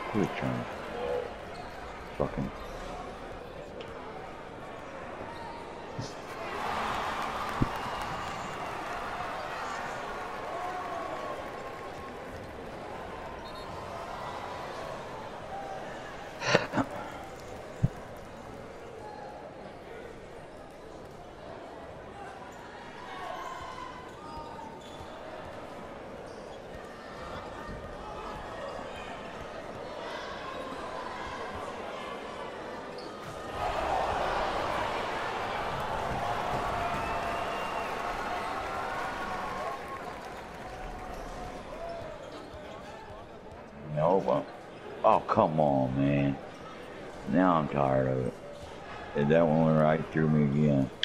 Quit trying. Fucking. No, well, oh, come on, man. Now I'm tired of it. And that one went right through me again.